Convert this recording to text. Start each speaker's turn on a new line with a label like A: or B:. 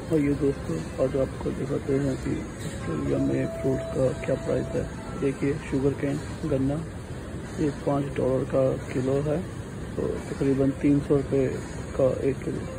A: और ये दोस्तों आज आपको दिखाते हैं कि ऑस्ट्रेलिया में फ्रूट्स का क्या प्राइस है। देखिए शुगर कैन गन्ना ये $5 का किलो है, तो तकरीबन 300 रुपये का 1 किलो।